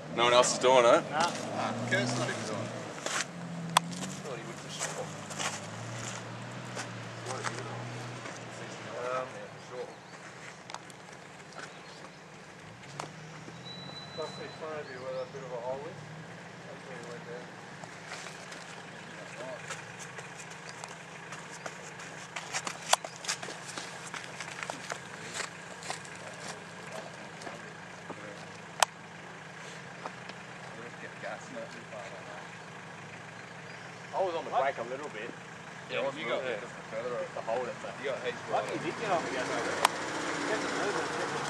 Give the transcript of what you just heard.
No one else is doing it? Nah. Kurt's not even doing it. Thought he would for sure. Must be front of you with a bit of a hole in. That's where he went down. I was on the brake a little bit. Yeah, you got the hole in that. You got heaps Lucky he did get off again. He kept it moving.